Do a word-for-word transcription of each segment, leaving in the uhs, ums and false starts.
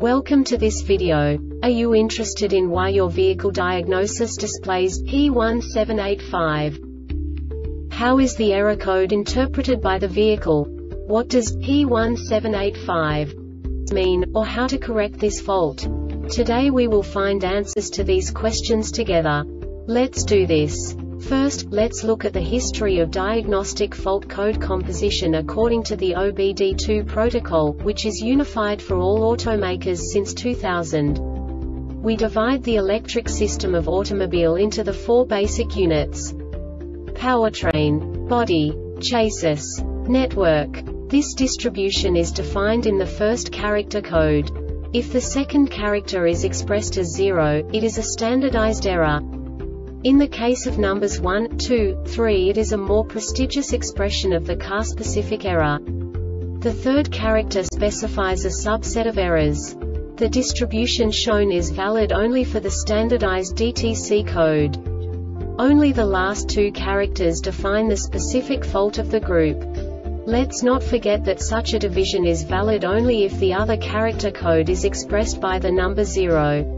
Welcome to this video. Are you interested in why your vehicle diagnosis displays P one seven eight five? How is the error code interpreted by the vehicle? What does P one seven eight five mean, or how to correct this fault? Today we will find answers to these questions together. Let's do this. First, let's look at the history of diagnostic fault code composition according to the O B D two protocol, which is unified for all automakers since two thousand. We divide the electric system of automobile into the four basic units: powertrain, body, chassis, network. This distribution is defined in the first character code. If the second character is expressed as zero, it is a standardized error. In the case of numbers one, two, three, it is a more prestigious expression of the car-specific error. The third character specifies a subset of errors. The distribution shown is valid only for the standardized D T C code. Only the last two characters define the specific fault of the group. Let's not forget that such a division is valid only if the other character code is expressed by the number zero.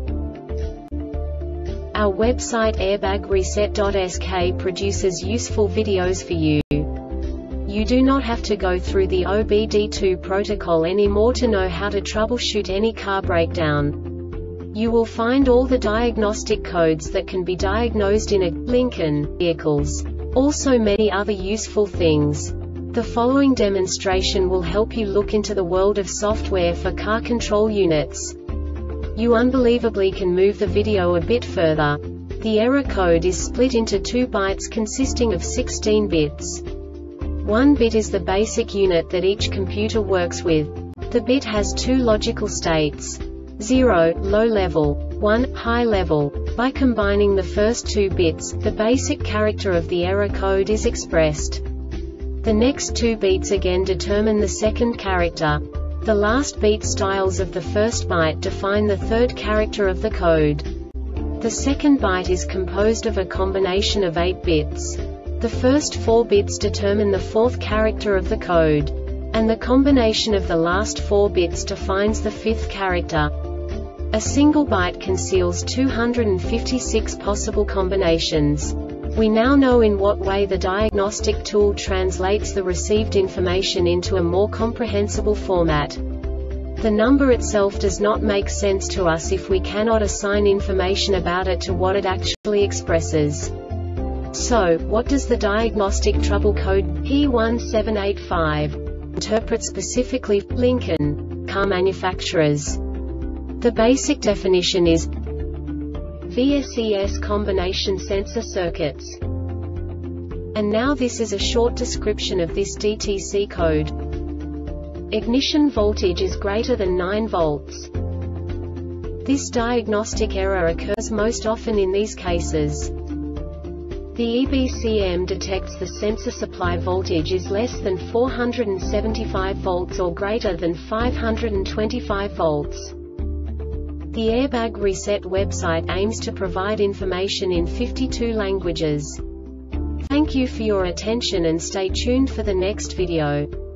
Our website airbag reset dot S K produces useful videos for you. You do not have to go through the O B D two protocol anymore to know how to troubleshoot any car breakdown. You will find all the diagnostic codes that can be diagnosed in a Lincoln vehicles. Also many other useful things. The following demonstration will help you look into the world of software for car control units. You unbelievably can move the video a bit further. The error code is split into two bytes consisting of sixteen bits. One bit is the basic unit that each computer works with. The bit has two logical states: zero, low level, one, high level. By combining the first two bits, the basic character of the error code is expressed. The next two beats again determine the second character. The last beat styles of the first byte define the third character of the code. The second byte is composed of a combination of eight bits. The first four bits determine the fourth character of the code. And the combination of the last four bits defines the fifth character. A single byte conceals two hundred fifty-six possible combinations. We now know in what way the diagnostic tool translates the received information into a more comprehensible format. The number itself does not make sense to us if we cannot assign information about it to what it actually expresses. So, what does the diagnostic trouble code P one seven eight five interpret specifically for Lincoln car manufacturers? The basic definition is V S E S combination sensor circuits. And now this is a short description of this D T C code. Ignition voltage is greater than nine volts. This diagnostic error occurs most often in these cases. The E B C M detects the sensor supply voltage is less than four hundred seventy-five volts or greater than five hundred twenty-five volts. The Airbag Reset website aims to provide information in fifty-two languages. Thank you for your attention and stay tuned for the next video.